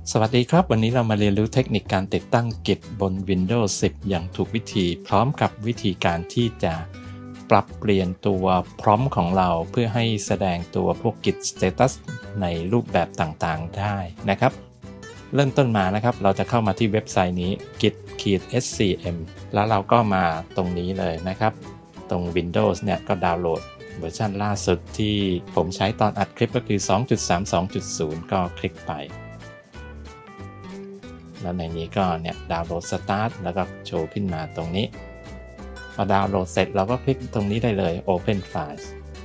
สวัสดีครับวันนี้เรามาเรียนรู้เทคนิคการติดตั้ง Git บน Windows 10 อย่างถูกวิธีพร้อมกับวิธีการที่จะปรับเปลี่ยนตัวพร้อมของเราเพื่อให้แสดงตัวพวก Git Status ในรูปแบบต่างๆได้นะครับเริ่มต้นมานะครับเราจะเข้ามาที่เว็บไซต์นี้ git-scm แล้วเราก็มาตรงนี้เลยนะครับตรง Windows เนี่ยก็ดาวน์โหลดเวอร์ชันล่าสุดที่ผมใช้ตอนอัดคลิปก็คือ 2.32.0 ก็คลิกไปแล้วในนี้ก็เนี่ยดาวน์โหลด Start แล้วก็โชว์ขึ้นมาตรงนี้พอดาวน์โหลดเสร็จเราก็คลิกตรงนี้ได้เลย Open Files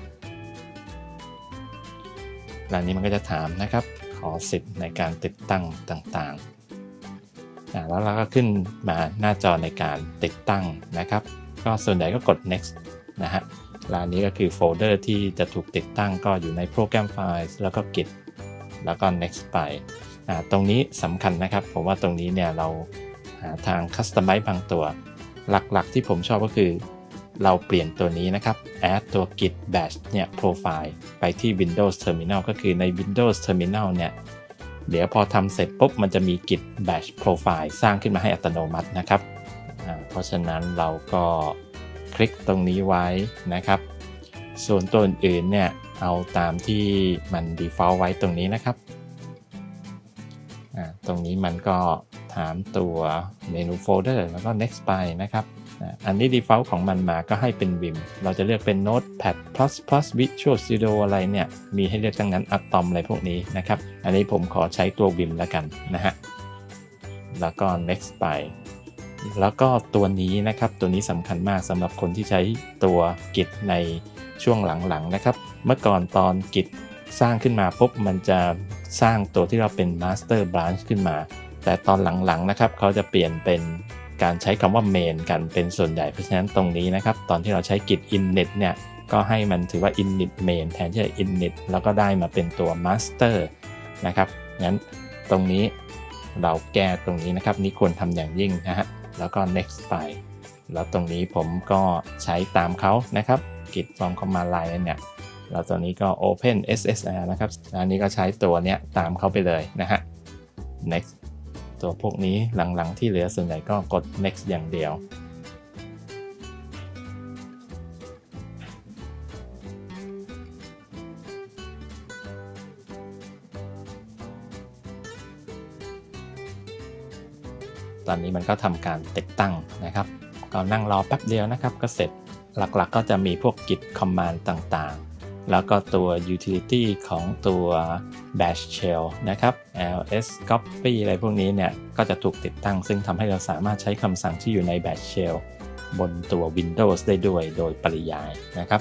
แล้วนี้มันก็จะถามนะครับขอสิทธิ์ในการติดตั้งต่างๆแล้วเราก็ขึ้นมาหน้าจอในการติดตั้งนะครับก็ส่วนใหญ่ก็กด Next นะฮะแล้วนี้ก็คือโฟลเดอร์ที่จะถูกติดตั้งก็อยู่ใน Program Files แล้วก็ Git แล้วก็ Next ไปตรงนี้สำคัญนะครับผมว่าตรงนี้เนี่ยเราหาทาง Customize บางตัวหลักๆที่ผมชอบก็คือเราเปลี่ยนตัวนี้นะครับ add ตัว Git Bash เนี่ย profile ไปที่ Windows Terminal ก็คือใน Windows Terminal เนี่ยเดี๋ยวพอทำเสร็จปุ๊บมันจะมี Git Bash profile สร้างขึ้นมาให้อัตโนมัตินะครับเพราะฉะนั้นเราก็คลิกตรงนี้ไว้นะครับส่วนตัวอื่นๆเนี่ยเอาตามที่มัน default ไว้ตรงนี้นะครับตรงนี้มันก็ถามตัวเมนูโฟลเดอร์แล้วก็ next ไปนะครับอันนี้ default ของมันมาก็ให้เป็น Vim เราจะเลือกเป็น Notepad++ Visual Studio อะไรเนี่ยมีให้เลือกทั้งนั้น Atom อะไรพวกนี้นะครับอันนี้ผมขอใช้ตัว Vim แล้วกันนะฮะแล้วก็ next ไปแล้วก็ตัวนี้นะครับตัวนี้สำคัญมากสำหรับคนที่ใช้ตัว Git ในช่วงหลังๆนะครับเมื่อก่อนตอน Git สร้างขึ้นมาปุ๊บมันจะสร้างตัวที่เราเป็น Master Branch ขึ้นมาแต่ตอนหลังๆนะครับเขาจะเปลี่ยนเป็นการใช้คำว่า Main กันเป็นส่วนใหญ่เพราะฉะนั้นตรงนี้นะครับตอนที่เราใช้ Git init เนี่ยก็ให้มันถือว่า init main แทนที่จะ init แล้วก็ได้มาเป็นตัว Master นะครับงั้นตรงนี้เราแก้ตรงนี้นะครับนี่ควรทำอย่างยิ่งนะฮะแล้วก็ next ไปแล้วตรงนี้ผมก็ใช้ตามเขานะครับ Git from command line เนี่ยแล้วตัวนี้ก็ Open SSR นะครับอันนี้ก็ใช้ตัวเนี้ยตามเขาไปเลยนะฮะ Next ตัวพวกนี้หลังๆที่เหลือส่วนใหญ่ก็กด Next อย่างเดียวตอนนี้มันก็ทำการติดตั้งนะครับก็นั่งรอแป๊บเดียวนะครับก็เสร็จหลักๆก็จะมีพวก Git command ต่างๆแล้วก็ตัว utility ของตัว bash shell นะครับ ls copy อะไรพวกนี้เนี่ยก็จะถูกติดตั้งซึ่งทำให้เราสามารถใช้คำสั่งที่อยู่ใน bash shell บนตัว Windows ได้ด้วยโดยปริยายนะครับ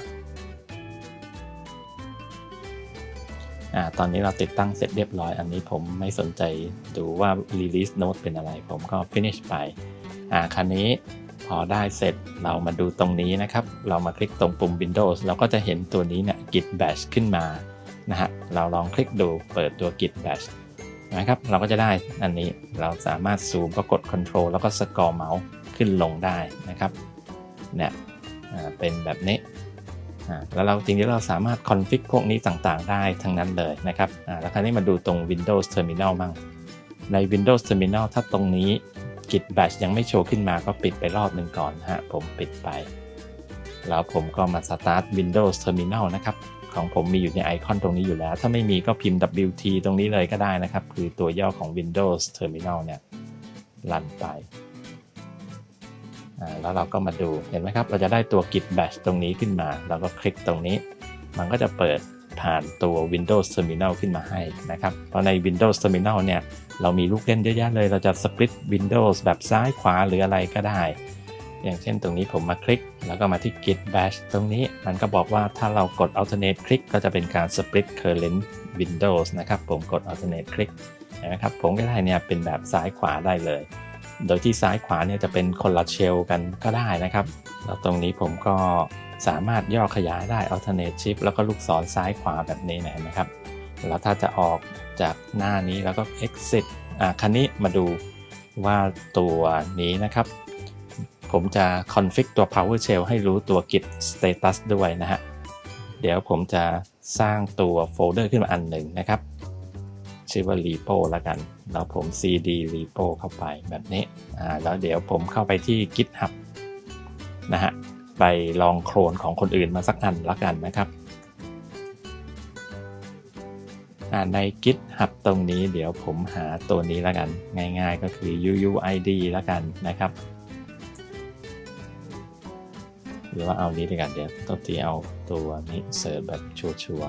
ตอนนี้เราติดตั้งเสร็จเรียบร้อยอันนี้ผมไม่สนใจดูว่า release note เป็นอะไรผมก็ finish ไปคราวนี้พอได้เสร็จเรามาดูตรงนี้นะครับเรามาคลิกตรงปุ่ม Windows เราก็จะเห็นตัวนี้เนี่ย Git Bash ขึ้นมานะฮะเราลองคลิกดูเปิดตัว Git Bash นะครับเราก็จะได้อันนี้เราสามารถซูมก็กด Control แล้วก็สกอร์เมาส์ขึ้นลงได้นะครับเนี่ยเป็นแบบนี้แล้วเราจริงๆเราสามารถ config พวกนี้ต่างๆได้ทั้งนั้นเลยนะครับแล้วคราวนี้มาดูตรง Windows Terminal มั่งใน Windows Terminal ถ้าตรงนี้Git Bash ยังไม่โชว์ขึ้นมาก็ปิดไปรอบหนึ่งก่อนฮะผมปิดไปแล้วผมก็มา Start Windows Terminal นะครับของผมมีอยู่ในไอคอนตรงนี้อยู่แล้วถ้าไม่มีก็พิมพ์ WT ตรงนี้เลยก็ได้นะครับคือตัวย่อของ Windows Terminal เนี่ยรันไปแล้วเราก็มาดูเห็นไหมครับเราจะได้ตัว Git Bash ตรงนี้ขึ้นมาเราก็คลิกตรงนี้มันก็จะเปิดผ่านตัว Windows Terminal ขึ้นมาให้นะครับเพราะใน Windows Terminal เนี่ยเรามีลูกเล่นเยอะแยะเลยเราจะ split Windows แบบซ้ายขวาหรืออะไรก็ได้อย่างเช่นตรงนี้ผมมาคลิกแล้วก็มาที่ Git Bash ตรงนี้มันก็บอกว่าถ้าเรากด alternate click ก็จะเป็นการ split current Windows นะครับผมกด alternate click เห็นไหมครับผมก็ได้เนี่ยเป็นแบบซ้ายขวาได้เลยโดยที่ซ้ายขวาเนี่ยจะเป็นคนละเชลกันก็ได้นะครับแล้วตรงนี้ผมก็สามารถย่อขยายได้ alternate shift แล้วก็ลูกศรซ้ายขวาแบบนี้นะครับแล้วถ้าจะออกจากหน้านี้แล้วก็ exit คันนี้มาดูว่าตัวนี้นะครับผมจะ config ตัว PowerShell ให้รู้ตัว Git status ด้วยนะฮะเดี๋ยวผมจะสร้างตัวโฟลเดอร์ขึ้นมาอันหนึ่งนะครับชื่อว่า repo แล้วกันแล้วผม cd repo เข้าไปแบบนี้แล้วเดี๋ยวผมเข้าไปที่ GitHub นะฮะไปลองโคลนของคนอื่นมาสักอันละกันนะครับใน GitHub ตรงนี้เดี๋ยวผมหาตัวนี้ละกันง่ายๆก็คือ uuid ละกันนะครับหรือว่าเอานี้ดีกันเดี๋ยวต้องที่เอาตัวนี้เสิร์ชแบบชัวร์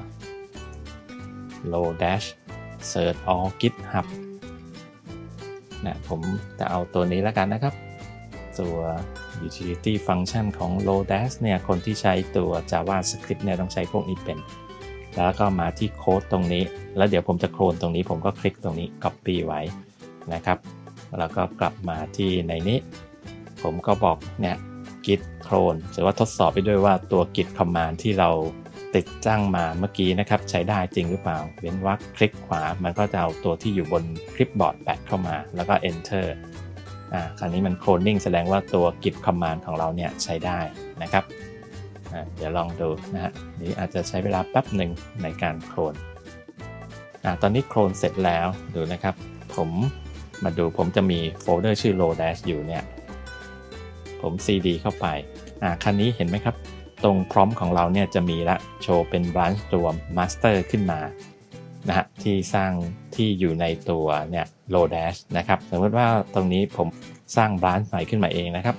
lodash search all GitHub นะผมจะเอาตัวนี้ละกันนะครับตัว utility function ของ lodash เนี่ยคนที่ใช้ตัว JavaScript เนี่ยต้องใช้พวกนี้เป็นแล้วก็มาที่โค้ดตรงนี้แล้วเดี๋ยวผมจะโคลนตรงนี้ผมก็คลิกตรงนี้ copy ไว้นะครับแล้วก็กลับมาที่ในนี้ผมก็บอกเนี่ย git clone หรือว่าทดสอบไปด้วยว่าตัว git command ที่เราติดตั้งมาเมื่อกี้นะครับใช้ได้จริงหรือเปล่าเว้นวรรคคลิกขวามันก็จะเอาตัวที่อยู่บนคลิปบอร์ดแปะเข้ามาแล้วก็ enter คราวนี้มัน cloning แสดงว่าตัว git command ของเราเนี่ยใช้ได้นะครับเดี๋ยวลองดูนะฮะนี่อาจจะใช้เวลาแป๊บหนึ่งในการโคลนตอนนี้โคลนเสร็จแล้วดูนะครับผมมาดูผมจะมีโฟลเดอร์ชื่อ lodash อยู่เนี่ยผม cd เข้าไปคันนี้เห็นไหมครับตรงพร้อมของเราเนี่ยจะมีละโชว์เป็น branch ตัว master ขึ้นมานะฮะที่สร้างที่อยู่ในตัวเนี่ย lodash นะครับสมมติว่าตรงนี้ผมสร้าง branch ใหม่ขึ้นมาเองนะครับ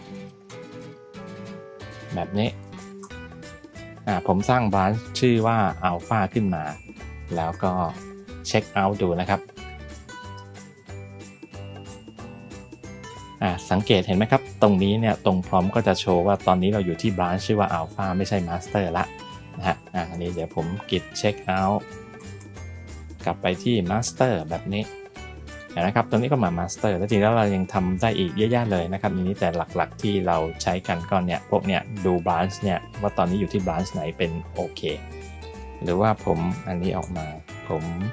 แบบนี้ผมสร้าง branch ชื่อว่า alpha ขึ้นมาแล้วก็เช็คเอาท์ดูนะครับสังเกตเห็นไหมครับตรงนี้เนี่ยตรงพร้อมก็จะโชว์ว่าตอนนี้เราอยู่ที่ branch ชื่อว่า alpha ไม่ใช่ master ละนะฮะอันนี้เดี๋ยวผม git check out กลับไปที่ master แบบนี้นะครับตรงนี้ก็มา master แล้วจริงแล้วเรายังทำได้อีกเยอะแยะเลยนะครับนี้แต่หลักๆที่เราใช้กันก็เนี่ยพวกเนี่ยดู branch เนี่ยว่าตอนนี้อยู่ที่ branch ไหนเป็นโอเคหรือว่าผมอันนี้ออกมาผม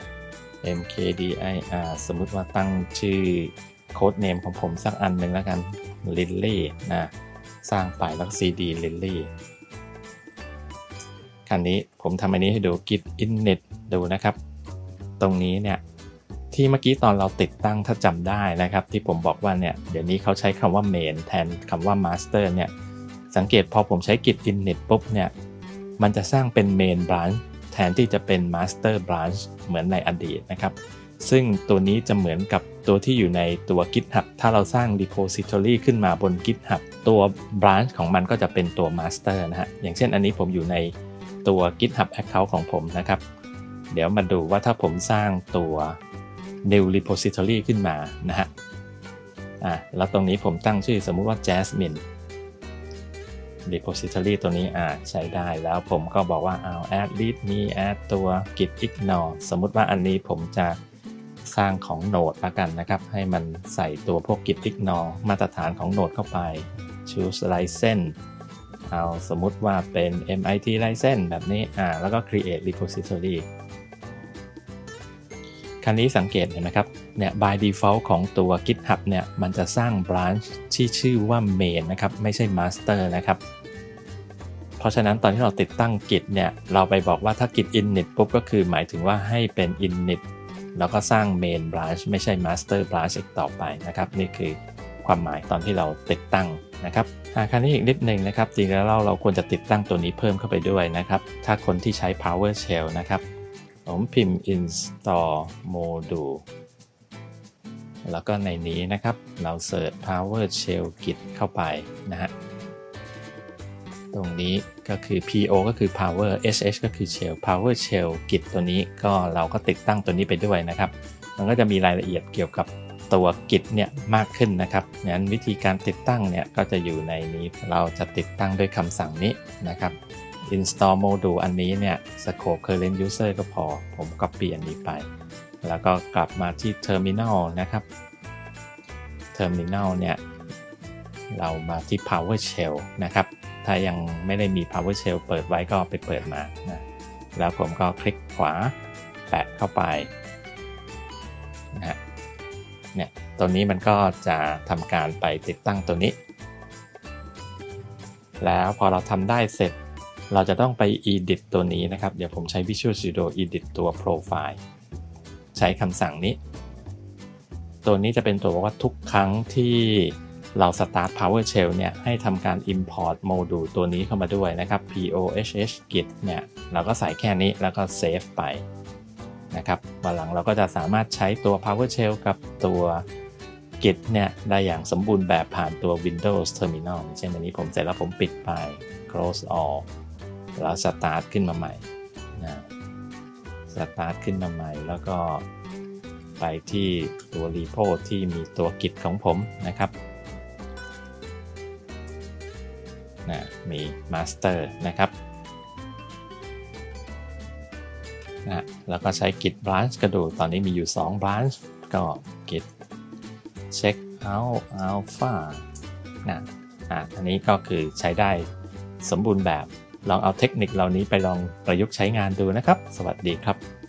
mkdir สมมุติว่าตั้งชื่อโค้ดเนมของผมสักอันหนึ่งแล้วกัน Lily นะสร้างไปแล้ว cd Lily คันนี้ผมทำอันนี้ให้ดู git init ดูนะครับตรงนี้เนี่ยที่เมื่อกี้ตอนเราติดตั้งถ้าจำได้นะครับที่ผมบอกว่าเนี่ยเดี๋ยวนี้เขาใช้คำว่า main แทนคำว่า master เนี่ยสังเกตพอผมใช้ git init ปุ๊บเนี่ยมันจะสร้างเป็น main branch แทนที่จะเป็น master branch เหมือนในอดีตนะครับซึ่งตัวนี้จะเหมือนกับตัวที่อยู่ในตัว GitHub ถ้าเราสร้าง repository ขึ้นมาบน GitHub ตัว branch ของมันก็จะเป็นตัว master นะฮะอย่างเช่นอันนี้ผมอยู่ในตัว GitHub account ของผมนะครับเดี๋ยวมาดูว่าถ้าผมสร้างตัว new repository ขึ้นมานะฮะแล้วตรงนี้ผมตั้งชื่อสมมุติว่า Jasmine repository ตัวนี้ใช้ได้แล้วผมก็บอกว่าadd readme add ตัว git ignore สมมุติว่าอันนี้ผมจะสร้างของ Node ละกันนะครับให้มันใส่ตัวพวก git ignore มาตรฐานของ Node เข้าไป choose license สมมุติว่าเป็น MIT license แบบนี้แล้วก็ create repository คันนี้สังเกตเห็นไหมครับเนี่ย by default ของตัว GitHub เนี่ยมันจะสร้าง branch ที่ชื่อว่า main นะครับไม่ใช่ master นะครับเพราะฉะนั้นตอนที่เราติดตั้ง Git เนี่ยเราไปบอกว่าถ้า Git init ปุ๊บก็คือหมายถึงว่าให้เป็น init แล้วก็สร้าง main branch ไม่ใช่ master branch อีกต่อไปนะครับนี่คือความหมายตอนที่เราติดตั้งนะครับคราวนี้อีกนิดนึงนะครับจริงแล้วเราควรจะติดตั้งตัวนี้เพิ่มเข้าไปด้วยนะครับถ้าคนที่ใช้ PowerShell นะครับผมพิมพ์ install module แล้วก็ในนี้นะครับเราเสิร์ช PowerShell Git เข้าไปนะฮะตรงนี้ก็คือ PO ก็คือ Power SH ก็คือ Shell PowerShell Git ตัวนี้ก็เราก็ติดตั้งตัวนี้ไปด้วยนะครับมันก็จะมีรายละเอียดเกี่ยวกับตัว Git เนี่ยมากขึ้นนะครับงั้นวิธีการติดตั้งเนี่ยก็จะอยู่ในนี้เราจะติดตั้งด้วยคำสั่งนี้นะครับ install module อันนี้เนี่ย scope current user ก็พอผมก็เปลี่ยนนี้ไปแล้วก็กลับมาที่ terminal นะครับ terminal เนี่ยเรามาที่ PowerShell นะครับถ้ายังไม่ได้มี PowerShell เปิดไว้ก็ไปเปิดมานะแล้วผมก็คลิกขวาแปะเข้าไปนะฮะเนี่ยตัวนี้มันก็จะทำการไปติดตั้งตัวนี้แล้วพอเราทำได้เสร็จเราจะต้องไป edit ตัวนี้นะครับเดี๋ยวผมใช้ Visual Studio edit ตัว profile ใช้ช้คำสั่งนี้ตัวนี้จะเป็นตัวว่าทุกครั้งที่เรา start PowerShell เนี่ยให้ทำการ import โมดูลตัวนี้เข้ามาด้วยนะครับ poshh git เนี่ยเราก็ใส่แค่นี้แล้วก็ save ไปนะครับวันหลังเราก็จะสามารถใช้ตัว PowerShell กับตัว git เนี่ยได้อย่างสมบูรณ์แบบผ่านตัว Windows Terminal เช่นอันนี้ผมเสร็จแล้วผมปิดไป close all แล้ว start ขึ้นมาใหม่นะstart ขึ้นมาใหม่แล้วก็ไปที่ตัว repo ที่มีตัว git ของผมนะครับมี master นะครับแล้วก็ใช้ git branch ก็ดูตอนนี้มีอยู่2 branch ก็ git check out alpha อันนี้ก็คือใช้ได้สมบูรณ์แบบลองเอาเทคนิคเหล่านี้ไปลองประยุกต์ใช้งานดูนะครับสวัสดีครับ